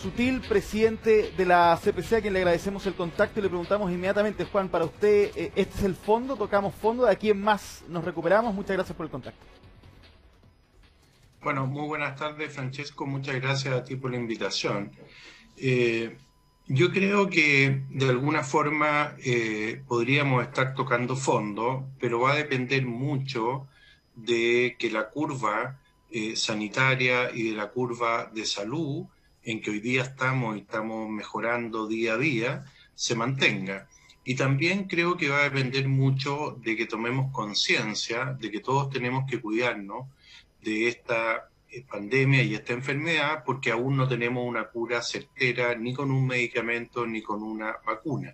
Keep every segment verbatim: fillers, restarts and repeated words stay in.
Sutil, presidente de la C P C, a quien le agradecemos el contacto y le preguntamos inmediatamente, Juan, para usted, eh, ¿este es el fondo? ¿Tocamos fondo? ¿De aquí en más nos recuperamos? Muchas gracias por el contacto. Bueno, muy buenas tardes, Francesco. Muchas gracias a ti por la invitación. Eh, yo creo que de alguna forma eh, podríamos estar tocando fondo, pero va a depender mucho de que la curva eh, sanitaria y de la curva de salud en que hoy día estamos y estamos mejorando día a día se mantenga. Y también creo que va a depender mucho de que tomemos conciencia de que todos tenemos que cuidarnos de esta pandemia y esta enfermedad, porque aún no tenemos una cura certera ni con un medicamento ni con una vacuna.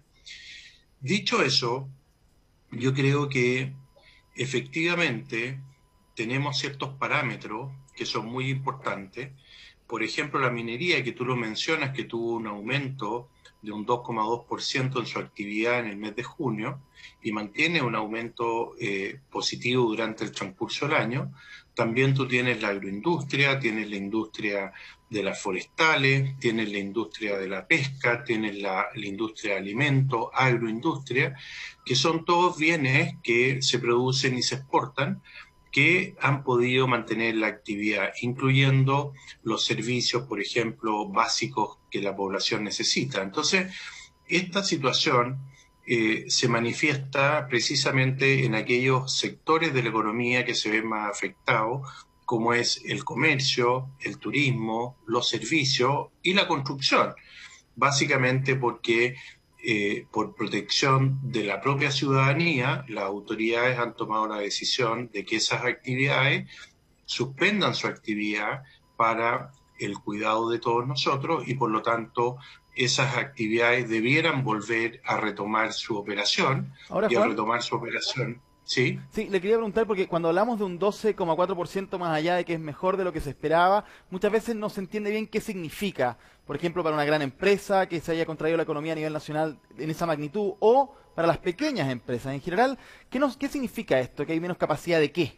Dicho eso, yo creo que efectivamente tenemos ciertos parámetros que son muy importantes. Por ejemplo, la minería, que tú lo mencionas, que tuvo un aumento de un dos coma dos por ciento en su actividad en el mes de junio y mantiene un aumento eh, positivo durante el transcurso del año. También tú tienes la agroindustria, tienes la industria de las forestales, tienes la industria de la pesca, tienes la, la industria de alimentos, agroindustria, que son todos bienes que se producen y se exportan, que han podido mantener la actividad, incluyendo los servicios, por ejemplo, básicos que la población necesita. Entonces, esta situación eh, se manifiesta precisamente en aquellos sectores de la economía que se ven más afectados, como es el comercio, el turismo, los servicios y la construcción, básicamente porque Eh, por protección de la propia ciudadanía, las autoridades han tomado la decisión de que esas actividades suspendan su actividad para el cuidado de todos nosotros y por lo tanto esas actividades debieran volver a retomar su operación. Ahora, y a Juan, retomar su operación, ¿sí? Sí, le quería preguntar porque cuando hablamos de un doce coma cuatro por ciento más allá de que es mejor de lo que se esperaba, muchas veces no se entiende bien qué significa. Por ejemplo, para una gran empresa que se haya contraído la economía a nivel nacional en esa magnitud, o para las pequeñas empresas en general, ¿qué, nos, qué significa esto? ¿Que hay menos capacidad de qué?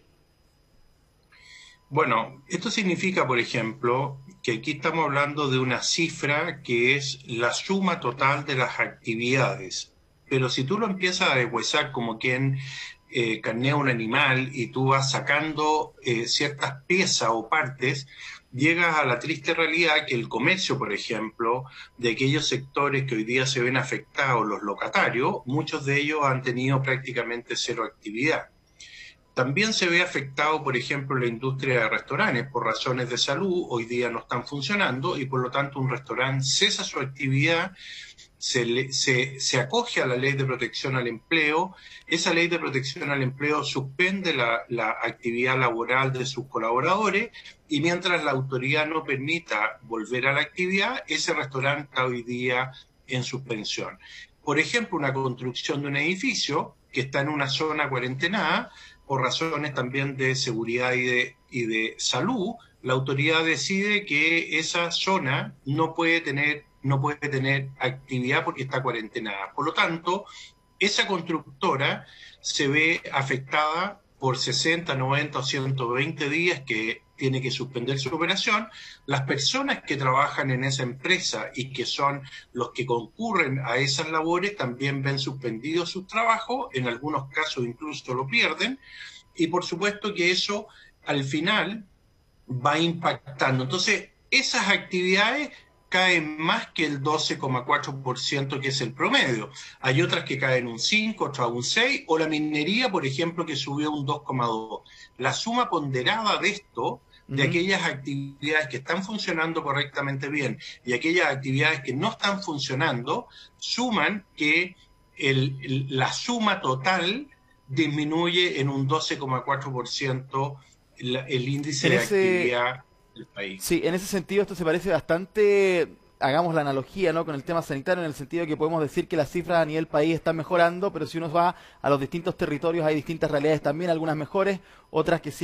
Bueno, esto significa, por ejemplo, que aquí estamos hablando de una cifra que es la suma total de las actividades. Pero si tú lo empiezas a deshuesar como quien eh, carnea un animal y tú vas sacando eh, ciertas piezas o partes, llegas a la triste realidad que el comercio, por ejemplo, de aquellos sectores que hoy día se ven afectados, los locatarios, muchos de ellos han tenido prácticamente cero actividad. También se ve afectado, por ejemplo, la industria de restaurantes. Por razones de salud, hoy día no están funcionando y por lo tanto un restaurante cesa su actividad, se, le, se, se acoge a la ley de protección al empleo. Esa ley de protección al empleo suspende la, la actividad laboral de sus colaboradores y mientras la autoridad no permita volver a la actividad, ese restaurante está hoy día en suspensión. Por ejemplo, una construcción de un edificio que está en una zona cuarentenada, por razones también de seguridad y de, y de salud, la autoridad decide que esa zona no puede tener, no puede tener actividad porque está cuarentenada. Por lo tanto, esa constructora se ve afectada por sesenta, noventa o ciento veinte días que tiene que suspender su operación. Las personas que trabajan en esa empresa y que son los que concurren a esas labores también ven suspendidos sus trabajos, en algunos casos incluso lo pierden, y por supuesto que eso al final va impactando. Entonces, esas actividades caen más que el doce coma cuatro por ciento que es el promedio. Hay otras que caen un cinco, otras un seis, o la minería, por ejemplo, que subió un dos coma dos. La suma ponderada de esto, de uh-huh. aquellas actividades que están funcionando correctamente bien y aquellas actividades que no están funcionando, suman que el, el, la suma total disminuye en un doce coma cuatro por ciento el, el índice de ese... actividad del país. Sí, en ese sentido esto se parece bastante, hagamos la analogía, ¿no?, con el tema sanitario, en el sentido de que podemos decir que las cifras a nivel país están mejorando, pero si uno va a los distintos territorios hay distintas realidades también, algunas mejores, otras que siguen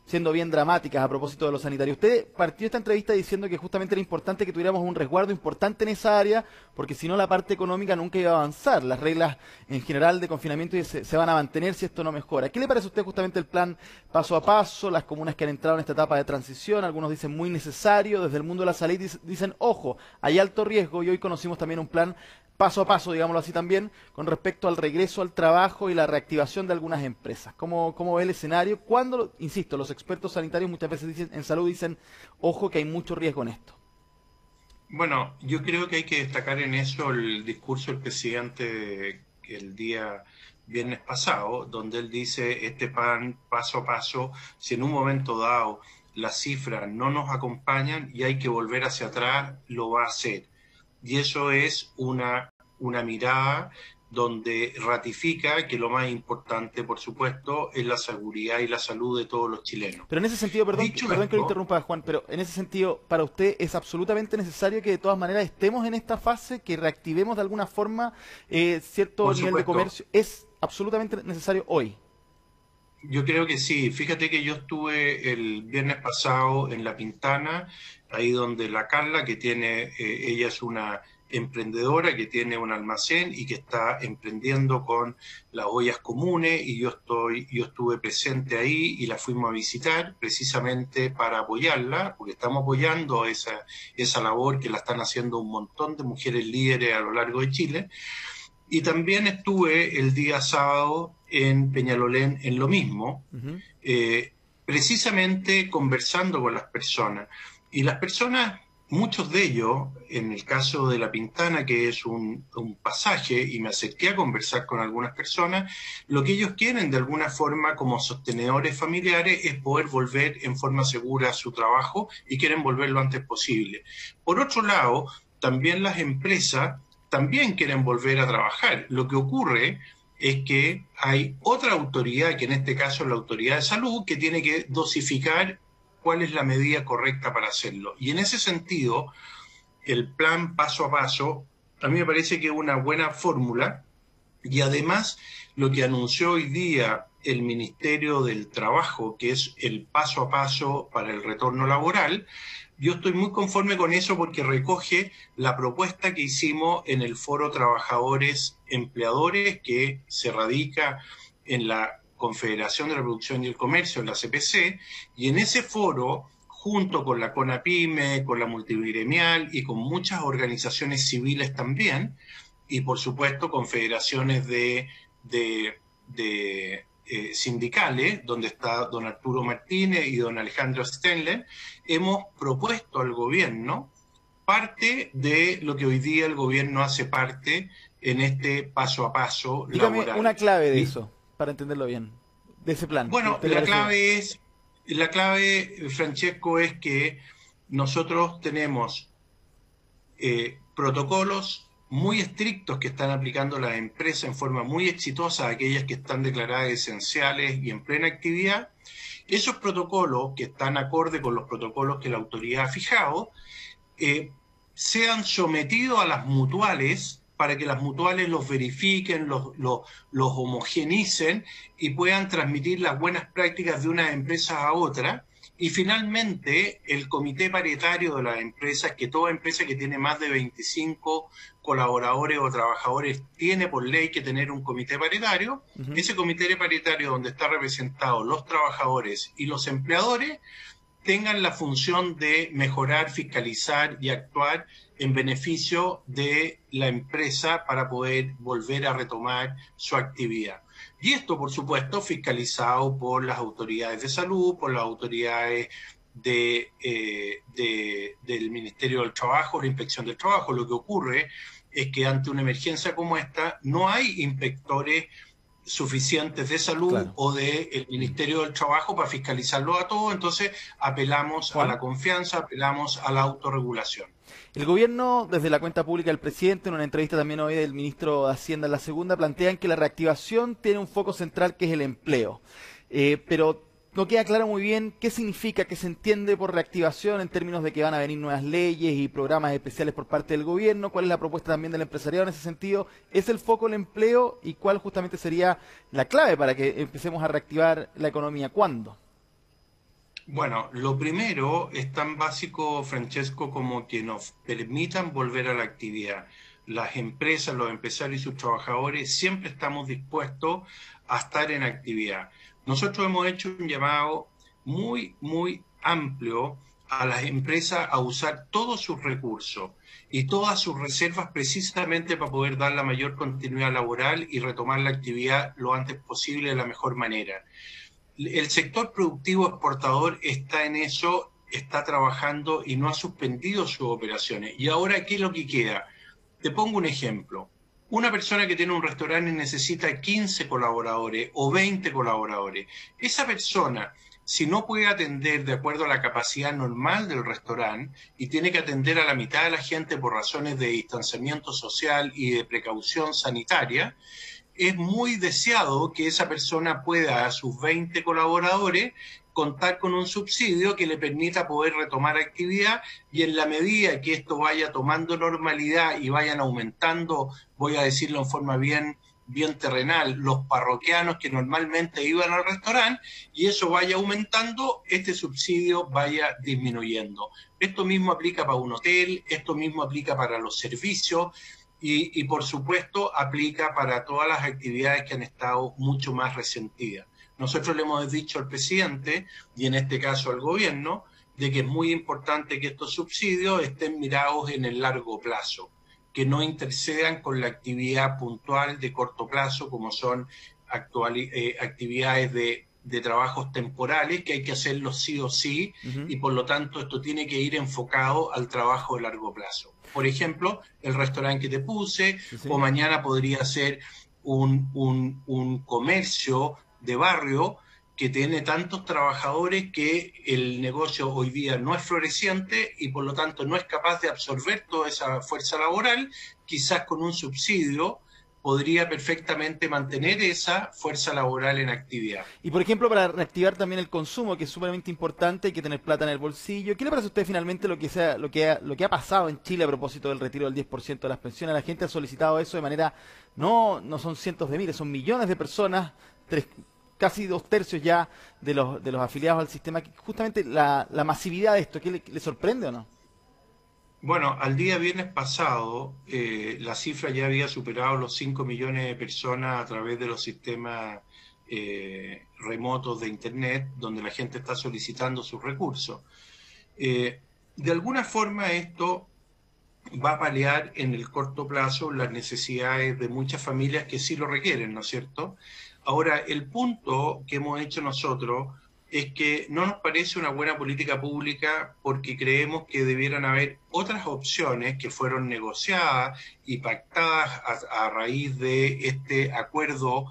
siendo bien dramáticas a propósito de los sanitarios. Usted partió esta entrevista diciendo que justamente era importante que tuviéramos un resguardo importante en esa área, porque si no la parte económica nunca iba a avanzar. Las reglas en general de confinamiento se, se van a mantener si esto no mejora. ¿Qué le parece a usted justamente el plan paso a paso, las comunas que han entrado en esta etapa de transición? Algunos dicen muy necesario, desde el mundo de la salud dicen, ojo, hay alto riesgo, y hoy conocimos también un plan paso a paso, digámoslo así también, con respecto al regreso al trabajo y la reactivación de algunas empresas. ¿Cómo, cómo ve el escenario? Cuando, insisto, los expertos sanitarios muchas veces dicen, en salud dicen, ojo que hay mucho riesgo en esto. Bueno, yo creo que hay que destacar en eso el discurso del presidente el día viernes pasado, donde él dice, este plan paso a paso, si en un momento dado las cifras no nos acompañan y hay que volver hacia atrás, lo va a hacer. Y eso es una, una mirada donde ratifica que lo más importante, por supuesto, es la seguridad y la salud de todos los chilenos. Pero en ese sentido, perdón, Dicho perdón esto, que lo interrumpa, Juan, pero en ese sentido, para usted es absolutamente necesario que de todas maneras estemos en esta fase, que reactivemos de alguna forma eh, cierto por nivel supuesto, de comercio. ¿Es absolutamente necesario hoy? Yo creo que sí. Fíjate que yo estuve el viernes pasado en La Pintana, ahí donde la Carla, que tiene, eh, ella es una emprendedora que tiene un almacén y que está emprendiendo con las ollas comunes, y yo estoy, yo estuve presente ahí y la fuimos a visitar precisamente para apoyarla, porque estamos apoyando esa, esa labor que la están haciendo un montón de mujeres líderes a lo largo de Chile. Y también estuve el día sábado en Peñalolén en lo mismo, Uh-huh. eh, precisamente conversando con las personas. Y las personas, muchos de ellos, en el caso de La Pintana, que es un, un pasaje, y me acerqué a conversar con algunas personas, lo que ellos quieren de alguna forma como sostenedores familiares es poder volver en forma segura a su trabajo y quieren volver lo antes posible. Por otro lado, también las empresas también quieren volver a trabajar. Lo que ocurre es que hay otra autoridad, que en este caso es la autoridad de salud, que tiene que dosificar cuál es la medida correcta para hacerlo. Y en ese sentido, el plan paso a paso, a mí me parece que es una buena fórmula, y además lo que anunció hoy día el Ministerio del Trabajo, que es el paso a paso para el retorno laboral, yo estoy muy conforme con eso porque recoge la propuesta que hicimos en el Foro Trabajadores Empleadores, que se radica en la Confederación de la Producción y el Comercio, en la C P C, y en ese foro, junto con la CONAPYME, con la Multigremial y con muchas organizaciones civiles también, y por supuesto confederaciones de, de, de eh, sindicales, donde está don Arturo Martínez y don Alejandro Stenler, hemos propuesto al gobierno parte de lo que hoy día el gobierno hace parte en este paso a paso Dígame laboral. una clave de Y, eso, para entenderlo bien, de ese plan. bueno, ¿Usted le la parece? clave es, la clave, Francesco, es que nosotros tenemos eh, protocolos muy estrictos que están aplicando las empresas en forma muy exitosa, aquellas que están declaradas esenciales y en plena actividad. Esos protocolos, que están acorde con los protocolos que la autoridad ha fijado, eh, sean sometidos a las mutuales para que las mutuales los verifiquen, los, los, los homogenicen y puedan transmitir las buenas prácticas de una empresa a otra. Y finalmente, el comité paritario de las empresas, que toda empresa que tiene más de veinticinco colaboradores o trabajadores tiene por ley que tener un comité paritario, Uh-huh. ese comité paritario donde están representados los trabajadores y los empleadores, tengan la función de mejorar, fiscalizar y actuar en beneficio de la empresa para poder volver a retomar su actividad. Y esto, por supuesto, fiscalizado por las autoridades de salud, por las autoridades de, eh, de, del Ministerio del Trabajo, la Inspección del Trabajo. Lo que ocurre es que ante una emergencia como esta no hay inspectores suficientes de salud, claro, o del Ministerio del Trabajo para fiscalizarlo a todos, entonces apelamos Juan. a la confianza, apelamos a la autorregulación. El gobierno, desde la cuenta pública del presidente, en una entrevista también hoy del ministro de Hacienda en la segunda, plantean que la reactivación tiene un foco central que es el empleo. Eh, pero no queda claro muy bien qué significa, qué se entiende por reactivación en términos de que van a venir nuevas leyes y programas especiales por parte del gobierno. ¿Cuál es la propuesta también del empresariado en ese sentido? ¿Es el foco el empleo? ¿Y cuál justamente sería la clave para que empecemos a reactivar la economía? ¿Cuándo? Bueno, lo primero es tan básico, Francesco, como que nos permitan volver a la actividad. Las empresas, los empresarios y sus trabajadores siempre estamos dispuestos a estar en actividad. Nosotros hemos hecho un llamado muy, muy amplio a las empresas a usar todos sus recursos y todas sus reservas precisamente para poder dar la mayor continuidad laboral y retomar la actividad lo antes posible de la mejor manera. El sector productivo exportador está en eso, está trabajando y no ha suspendido sus operaciones. Y ahora, ¿qué es lo que queda? Te pongo un ejemplo. Una persona que tiene un restaurante necesita quince colaboradores o veinte colaboradores. Esa persona, si no puede atender de acuerdo a la capacidad normal del restaurante y tiene que atender a la mitad de la gente por razones de distanciamiento social y de precaución sanitaria, es muy deseado que esa persona pueda a sus veinte colaboradores contar con un subsidio que le permita poder retomar actividad, y en la medida que esto vaya tomando normalidad y vayan aumentando, voy a decirlo en forma bien, bien terrenal, los parroquianos que normalmente iban al restaurante, y eso vaya aumentando, este subsidio vaya disminuyendo. Esto mismo aplica para un hotel, esto mismo aplica para los servicios. Y, y por supuesto aplica para todas las actividades que han estado mucho más resentidas. Nosotros le hemos dicho al presidente, y en este caso al gobierno, de que es muy importante que estos subsidios estén mirados en el largo plazo, que no intercedan con la actividad puntual de corto plazo, como son actual, eh, actividades de, de trabajos temporales, que hay que hacerlos sí o sí, uh-huh. Y por lo tanto esto tiene que ir enfocado al trabajo de largo plazo. Por ejemplo, el restaurante que te puse, sí, sí. O mañana podría ser un, un, un comercio de barrio que tiene tantos trabajadores que el negocio hoy día no es floreciente y por lo tanto no es capaz de absorber toda esa fuerza laboral. Quizás con un subsidio podría perfectamente mantener esa fuerza laboral en actividad. Y por ejemplo, para reactivar también el consumo, que es sumamente importante, hay que tener plata en el bolsillo. ¿Qué le parece a usted finalmente lo que, sea, lo que, ha, lo que ha pasado en Chile a propósito del retiro del diez por ciento de las pensiones? La gente ha solicitado eso de manera, no, no son cientos de miles, son millones de personas, tres, casi dos tercios ya de los, de los afiliados al sistema. Justamente la, la masividad de esto, ¿qué le, le sorprende o no? Bueno, al día viernes pasado, eh, la cifra ya había superado los cinco millones de personas a través de los sistemas eh, remotos de Internet, donde la gente está solicitando sus recursos. Eh, de alguna forma esto va a paliar en el corto plazo las necesidades de muchas familias que sí lo requieren, ¿no es cierto? Ahora, el punto que hemos hecho nosotros es que no nos parece una buena política pública porque creemos que debieran haber otras opciones que fueron negociadas y pactadas a, a raíz de este acuerdo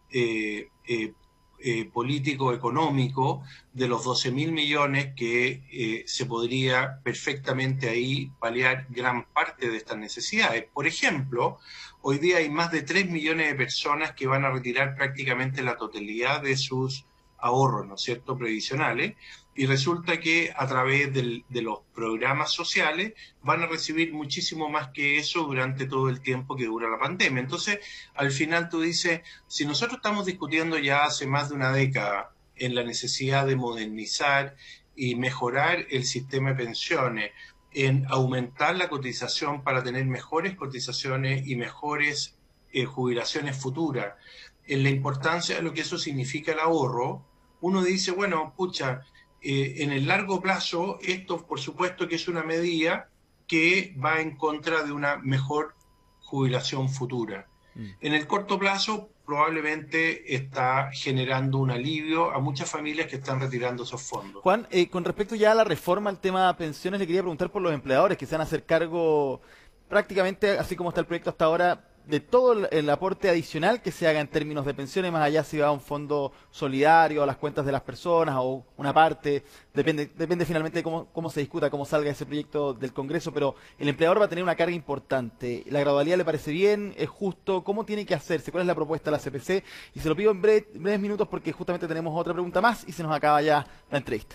eh, eh, eh, político-económico de los doce mil millones que eh, se podría perfectamente ahí paliar gran parte de estas necesidades. Por ejemplo, hoy día hay más de tres millones de personas que van a retirar prácticamente la totalidad de sus ahorros, ¿no es cierto?, previsionales, y resulta que a través del, de los programas sociales van a recibir muchísimo más que eso durante todo el tiempo que dura la pandemia. Entonces, al final tú dices, si nosotros estamos discutiendo ya hace más de una década en la necesidad de modernizar y mejorar el sistema de pensiones, en aumentar la cotización para tener mejores cotizaciones y mejores eh, jubilaciones futuras, en la importancia de lo que eso significa el ahorro, uno dice, bueno, pucha, eh, en el largo plazo, esto por supuesto que es una medida que va en contra de una mejor jubilación futura. Mm. En el corto plazo, probablemente está generando un alivio a muchas familias que están retirando esos fondos. Juan, eh, con respecto ya a la reforma al tema de pensiones, le quería preguntar por los empleadores que se van a hacer cargo prácticamente, así como está el proyecto hasta ahora, de todo el, el aporte adicional que se haga en términos de pensiones, más allá si va a un fondo solidario, a las cuentas de las personas o una parte, depende depende finalmente de cómo, cómo se discuta, cómo salga ese proyecto del Congreso, pero el empleador va a tener una carga importante. ¿La gradualidad le parece bien? ¿Es justo? ¿Cómo tiene que hacerse? ¿Cuál es la propuesta de la C P C? Y se lo pido en breve, breves minutos porque justamente tenemos otra pregunta más y se nos acaba ya la entrevista.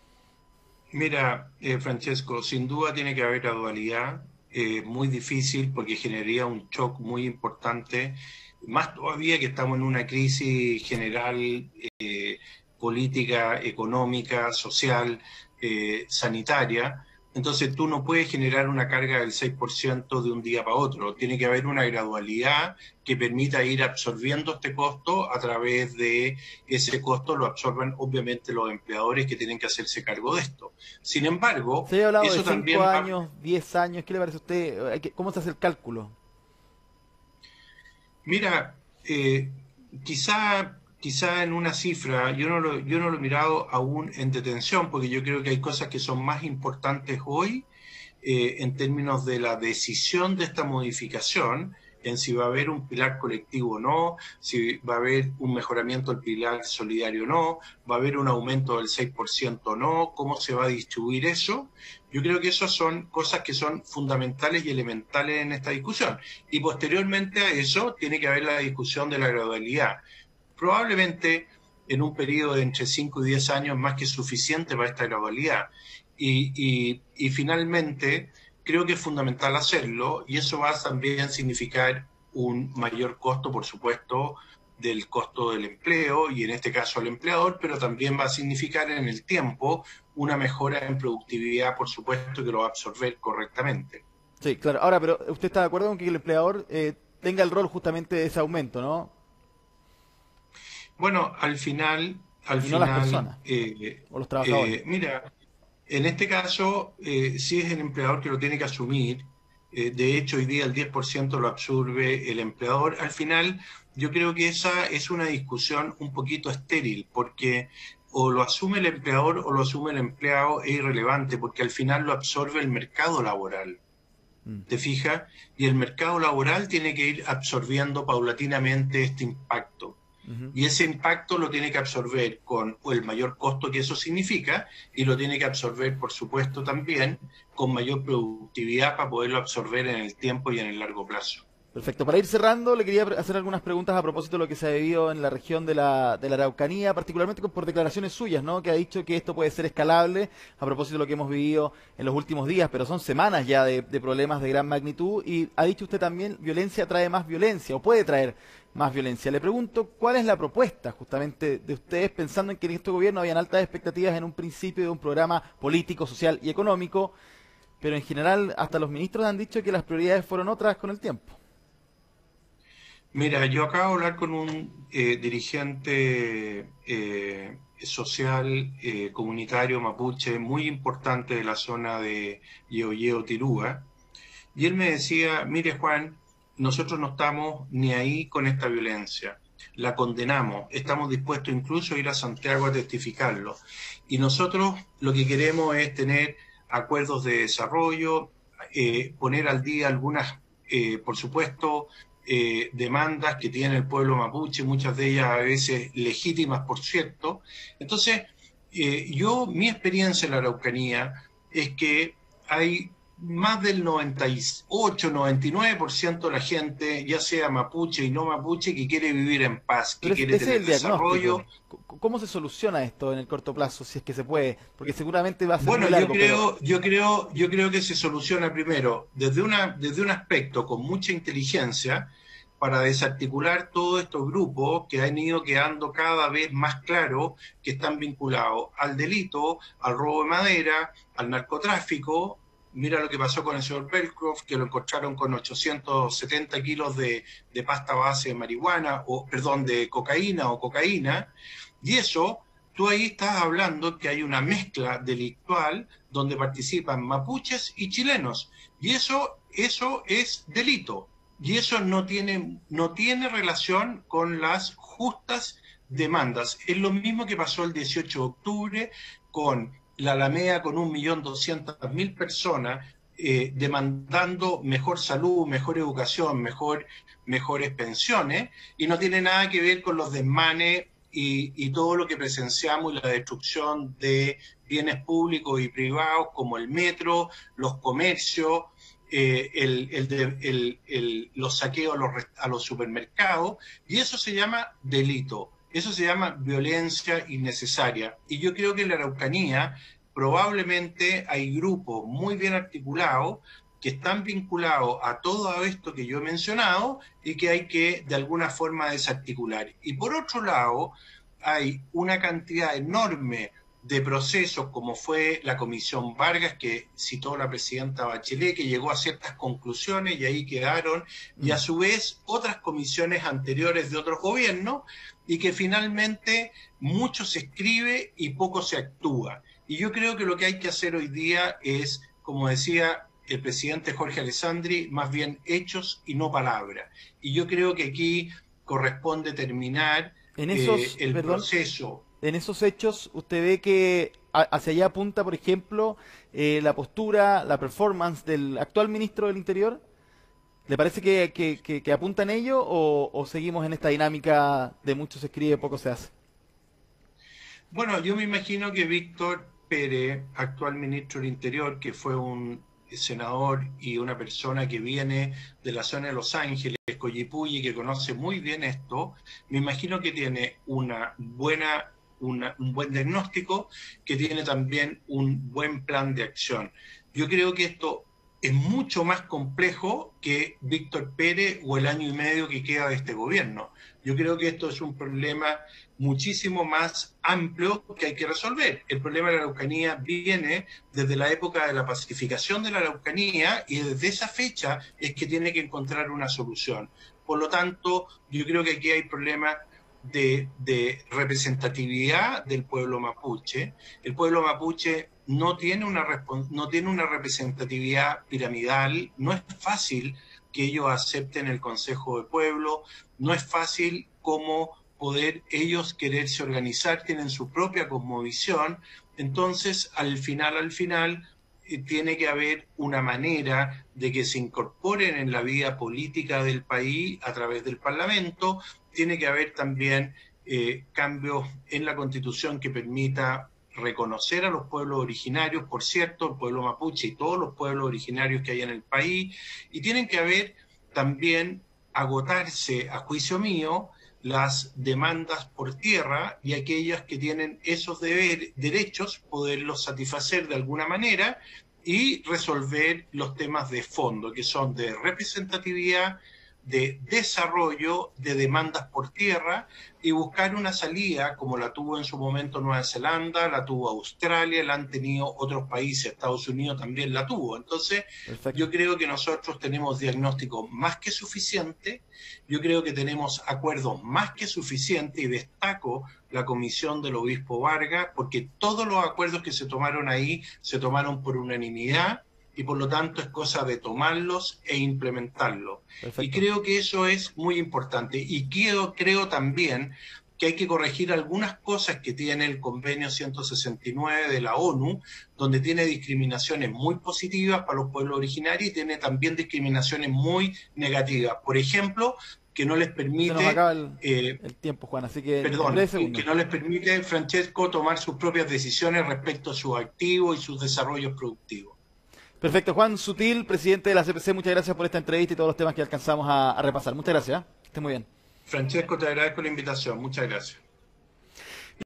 Mira, eh, Francesco, sin duda tiene que haber gradualidad. Eh, muy difícil porque generaría un shock muy importante, más todavía que estamos en una crisis general eh, política económica, social, eh, sanitaria. Entonces tú no puedes generar una carga del seis por ciento de un día para otro. Tiene que haber una gradualidad que permita ir absorbiendo este costo. A través de ese costo lo absorban obviamente los empleadores que tienen que hacerse cargo de esto. Sin embargo, Se ha hablado eso de también cinco va... años, diez años. ¿Qué le parece a usted? Hay que- ¿Cómo se hace el cálculo? Mira, eh, quizá, quizá en una cifra, yo no, lo, yo no lo he mirado aún en detención, porque yo creo que hay cosas que son más importantes hoy eh, en términos de la decisión de esta modificación, en si va a haber un pilar colectivo o no, si va a haber un mejoramiento del pilar solidario o no, va a haber un aumento del seis por ciento o no, cómo se va a distribuir eso. Yo creo que esas son cosas que son fundamentales y elementales en esta discusión. Y posteriormente a eso tiene que haber la discusión de la gradualidad. Probablemente en un periodo de entre cinco y diez años más que suficiente para esta gradualidad. Y, y, y finalmente creo que es fundamental hacerlo, y eso va a también significar un mayor costo, por supuesto, del costo del empleo, y en este caso al empleador, pero también va a significar en el tiempo una mejora en productividad, por supuesto, que lo va a absorber correctamente. Sí, claro. Ahora, pero ¿usted está de acuerdo con que el empleador eh, tenga el rol justamente de ese aumento, ¿no? Bueno, al final, al Y no las final, personas eh, o los trabajadores. eh, mira, en este caso, eh, sí es el empleador que lo tiene que asumir. Eh, de hecho, hoy día el diez por ciento lo absorbe el empleador. Al final, yo creo que esa es una discusión un poquito estéril, porque o lo asume el empleador o lo asume el empleado, es irrelevante, porque al final lo absorbe el mercado laboral. Mm. ¿Te fijas? Y el mercado laboral tiene que ir absorbiendo paulatinamente este impacto. Ujú. Y ese impacto lo tiene que absorber con el mayor costo que eso significa, y lo tiene que absorber, por supuesto, también con mayor productividad para poderlo absorber en el tiempo y en el largo plazo. Perfecto. Para ir cerrando, le quería pre- hacer algunas preguntas a propósito de lo que se ha vivido en la región de la, de la Araucanía, particularmente con- por declaraciones suyas, ¿no? Que ha dicho que esto puede ser escalable a propósito de lo que hemos vivido en los últimos días, pero son semanas ya de, de problemas de gran magnitud, y ha dicho usted también, violencia trae más violencia o puede traer más violencia. Le pregunto, ¿cuál es la propuesta justamente de ustedes, pensando en que en este gobierno habían altas expectativas en un principio de un programa político, social y económico, pero en general hasta los ministros han dicho que las prioridades fueron otras con el tiempo? Mira, yo acabo de hablar con un eh, dirigente eh, social, eh, comunitario mapuche muy importante de la zona de Yeoyeo, Tirúa, y él me decía, mire Juan, nosotros no estamos ni ahí con esta violencia, la condenamos, estamos dispuestos incluso a ir a Santiago a testificarlo, y nosotros lo que queremos es tener acuerdos de desarrollo, eh, poner al día algunas, eh, por supuesto, eh, demandas que tiene el pueblo mapuche, muchas de ellas a veces legítimas, por cierto. Entonces, eh, yo, mi experiencia en la Araucanía es que hay más del noventa y ocho, noventa y nueve por ciento de la gente, ya sea mapuche y no mapuche, que quiere vivir en paz, que Pero ese, quiere ese es tener el desarrollo. diagnóstico. C- ¿Cómo se soluciona esto en el corto plazo, si es que se puede? Porque seguramente va a ser muy Bueno, yo largo, pero creo, yo creo, yo creo que se soluciona primero desde una, desde un aspecto con mucha inteligencia para desarticular todos estos grupos que han ido quedando cada vez más claros que están vinculados al delito, al robo de madera, al narcotráfico. Mira lo que pasó con el señor Belcroft, que lo encontraron con ochocientos setenta kilos de, de pasta base de marihuana, o perdón, de cocaína o cocaína, y eso, tú ahí estás hablando que hay una mezcla delictual donde participan mapuches y chilenos, y eso, eso es delito, y eso no tiene, no tiene relación con las justas demandas. Es lo mismo que pasó el dieciocho de octubre con la Alameda, con un millón doscientas mil personas eh, demandando mejor salud, mejor educación, mejor, mejores pensiones, y no tiene nada que ver con los desmanes y, y todo lo que presenciamos y la destrucción de bienes públicos y privados como el metro, los comercios, eh, el, el de, el, el, los saqueos a los, a los supermercados, y eso se llama delito. Eso se llama violencia innecesaria. Y yo creo que en la Araucanía probablemente hay grupos muy bien articulados que están vinculados a todo esto que yo he mencionado y que hay que de alguna forma desarticular. Y por otro lado, hay una cantidad enorme de procesos, como fue la Comisión Vargas, que citó la presidenta Bachelet, que llegó a ciertas conclusiones y ahí quedaron, y a su vez otras comisiones anteriores de otros gobiernos, y que finalmente mucho se escribe y poco se actúa. Y yo creo que lo que hay que hacer hoy día es, como decía el presidente Jorge Alessandri, más bien hechos y no palabras. Y yo creo que aquí corresponde terminar En esos, eh, el perdón, proceso. en esos hechos, ¿usted ve que a- hacia allá apunta, por ejemplo, eh, la postura, la performance del actual ministro del Interior? ¿Le parece que, que, que- que apunta en ello o, o seguimos en esta dinámica de mucho se escribe, poco se hace? Bueno, yo me imagino que Víctor Pérez, actual ministro del Interior, que fue un senador y una persona que viene de la zona de Los Ángeles, Coyipulli, que conoce muy bien esto, me imagino que tiene una buena, una, un buen diagnóstico, que tiene también un buen plan de acción. Yo creo que esto es mucho más complejo que Víctor Pérez o el año y medio que queda de este gobierno. Yo creo que esto es un problema muchísimo más amplio que hay que resolver. El problema de la Araucanía viene desde la época de la pacificación de la Araucanía y desde esa fecha es que tiene que encontrar una solución. Por lo tanto, yo creo que aquí hay problemas de, de representatividad del pueblo mapuche. El pueblo mapuche no tiene una, no tiene una representatividad piramidal, no es fácil que ellos acepten el Consejo de Pueblo, no es fácil como poder ellos quererse organizar, tienen su propia cosmovisión, entonces al final, al final, eh, tiene que haber una manera de que se incorporen en la vida política del país a través del Parlamento, tiene que haber también eh, cambios en la Constitución que permita reconocer a los pueblos originarios, por cierto, el pueblo mapuche y todos los pueblos originarios que hay en el país, y tienen que haber también agotarse, a juicio mío, las demandas por tierra y aquellas que tienen esos deber, derechos, poderlos satisfacer de alguna manera y resolver los temas de fondo, que son de representatividad, de desarrollo, de demandas por tierra y buscar una salida como la tuvo en su momento Nueva Zelanda, la tuvo Australia, la han tenido otros países, Estados Unidos también la tuvo. Entonces, Perfecto. yo creo que nosotros tenemos diagnóstico más que suficiente, yo creo que tenemos acuerdos más que suficientes y destaco la comisión del obispo Vargas porque todos los acuerdos que se tomaron ahí se tomaron por unanimidad y por lo tanto es cosa de tomarlos e implementarlos. Perfecto. Y creo que eso es muy importante. Y creo, creo también que hay que corregir algunas cosas que tiene el convenio ciento sesenta y nueve de la ONU, donde tiene discriminaciones muy positivas para los pueblos originarios y tiene también discriminaciones muy negativas. Por ejemplo, que no les permite... Se nos acaba el, eh, el tiempo, Juan, así que Perdón, en breve que, segundos. que no les permite, Francesco, tomar sus propias decisiones respecto a sus activos y sus desarrollos productivos. Perfecto, Juan Sutil, presidente de la C P C, muchas gracias por esta entrevista y todos los temas que alcanzamos a, a repasar. Muchas gracias, ¿eh? Que esté muy bien. Francesco, te agradezco la invitación. Muchas gracias.